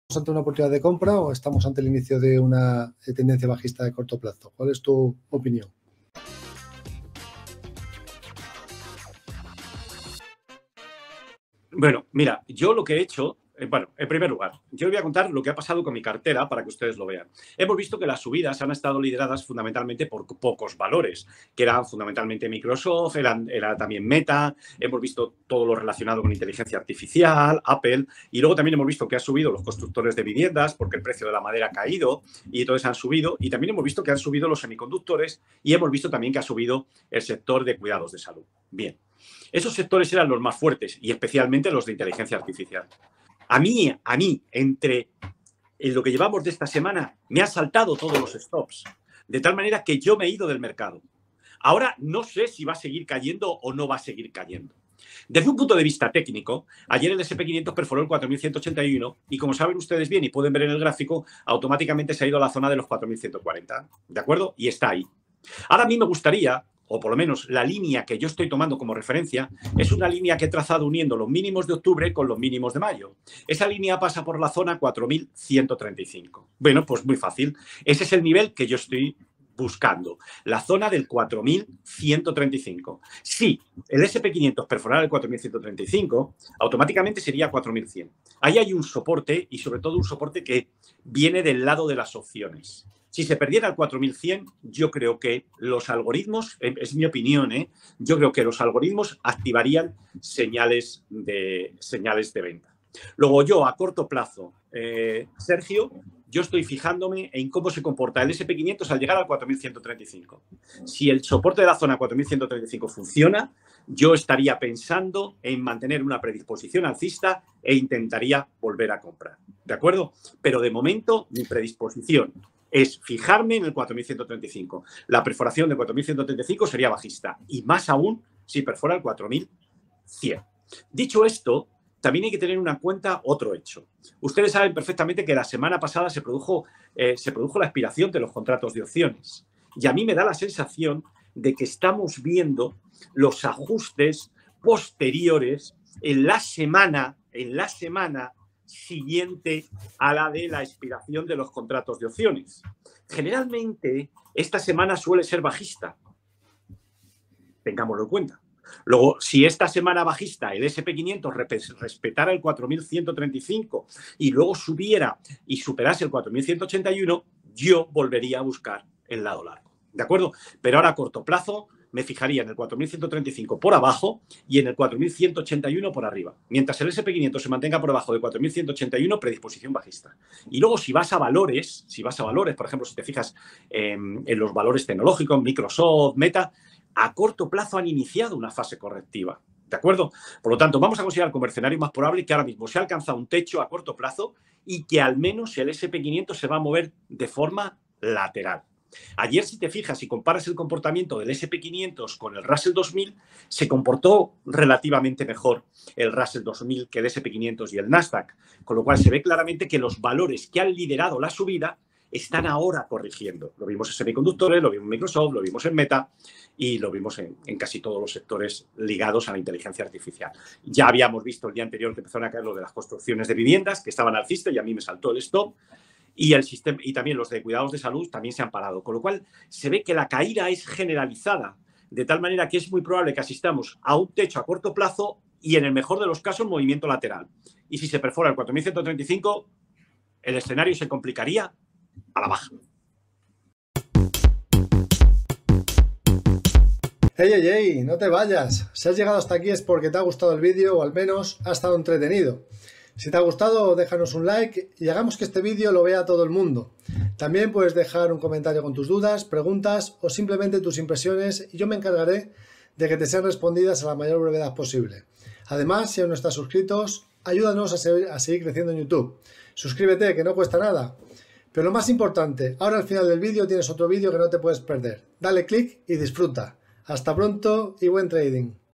ante una oportunidad de compra o estamos ante el inicio de una tendencia bajista de corto plazo? ¿Cuál es tu opinión? Bueno, mira, yo lo que he hecho, bueno, en primer lugar, yo les voy a contar lo que ha pasado con mi cartera para que ustedes lo vean. Hemos visto que las subidas han estado lideradas fundamentalmente por pocos valores, que eran fundamentalmente Microsoft, era también Meta, hemos visto todo lo relacionado con inteligencia artificial, Apple, y luego también hemos visto que han subido los constructores de viviendas porque el precio de la madera ha caído y entonces han subido, y también hemos visto que han subido los semiconductores y hemos visto también que ha subido el sector de cuidados de salud. Bien. Esos sectores eran los más fuertes y especialmente los de inteligencia artificial. A mí, entre lo que llevamos de esta semana, me han saltado todos los stops, de tal manera que yo me he ido del mercado. Ahora no sé si va a seguir cayendo o no va a seguir cayendo. Desde un punto de vista técnico, ayer el S&P 500 perforó el 4.181 y como saben ustedes bien y pueden ver en el gráfico, automáticamente se ha ido a la zona de los 4.140, ¿de acuerdo? Y está ahí. Ahora a mí me gustaría, o por lo menos la línea que yo estoy tomando como referencia, es una línea que he trazado uniendo los mínimos de octubre con los mínimos de mayo. Esa línea pasa por la zona 4.135. Bueno, pues muy fácil. Ese es el nivel que yo estoy buscando, la zona del 4.135. Si el S&P 500 perforara el 4.135, automáticamente sería 4.100. Ahí hay un soporte y sobre todo un soporte que viene del lado de las opciones. Si se perdiera el 4100, yo creo que los algoritmos, es mi opinión, yo creo que los algoritmos activarían señales de venta. Luego yo, a corto plazo, Sergio, yo estoy fijándome en cómo se comporta el S&P 500 al llegar al 4135. Si el soporte de la zona 4135 funciona, yo estaría pensando en mantener una predisposición alcista e intentaría volver a comprar. ¿De acuerdo? Pero de momento, mi predisposición es fijarme en el 4.135. La perforación de 4.135 sería bajista y más aún si perfora el 4.100. Dicho esto, también hay que tener en cuenta otro hecho. Ustedes saben perfectamente que la semana pasada se produjo la expiración de los contratos de opciones y a mí me da la sensación de que estamos viendo los ajustes posteriores en la semana siguiente a la de la expiración de los contratos de opciones. Generalmente, esta semana suele ser bajista. Tengámoslo en cuenta. Luego, si esta semana bajista el S&P 500 respetara el 4.135 y luego subiera y superase el 4.181, yo volvería a buscar el lado largo. ¿De acuerdo? Pero ahora a corto plazo me fijaría en el 4.135 por abajo y en el 4.181 por arriba. Mientras el S&P 500 se mantenga por abajo de 4.181, predisposición bajista. Y luego si vas a valores, por ejemplo, si te fijas en los valores tecnológicos, Microsoft, Meta, a corto plazo han iniciado una fase correctiva. ¿De acuerdo? Por lo tanto, vamos a considerar como escenario más probable que ahora mismo se ha alcanzado un techo a corto plazo y que al menos el S&P 500 se va a mover de forma lateral. Ayer, si te fijas y comparas el comportamiento del S&P 500 con el Russell 2000, se comportó relativamente mejor el Russell 2000 que el S&P 500 y el Nasdaq, con lo cual se ve claramente que los valores que han liderado la subida están ahora corrigiendo. Lo vimos en semiconductores, lo vimos en Microsoft, lo vimos en Meta y lo vimos en casi todos los sectores ligados a la inteligencia artificial. Ya habíamos visto el día anterior que empezaron a caer lo de las construcciones de viviendas, que estaban alcista y a mí me saltó el stop. Y el sistema, y también los de cuidados de salud también se han parado. Con lo cual, se ve que la caída es generalizada, de tal manera que es muy probable que asistamos a un techo a corto plazo y, en el mejor de los casos, movimiento lateral. Y si se perfora el 4.135, el escenario se complicaría a la baja. ¡Ey! No te vayas. Si has llegado hasta aquí es porque te ha gustado el vídeo o al menos ha estado entretenido. Si te ha gustado, déjanos un like y hagamos que este vídeo lo vea todo el mundo. También puedes dejar un comentario con tus dudas, preguntas o simplemente tus impresiones y yo me encargaré de que te sean respondidas a la mayor brevedad posible. Además, si aún no estás suscritos, ayúdanos a seguir creciendo en YouTube. Suscríbete, que no cuesta nada. Pero lo más importante, ahora al final del vídeo tienes otro vídeo que no te puedes perder. Dale click y disfruta. Hasta pronto y buen trading.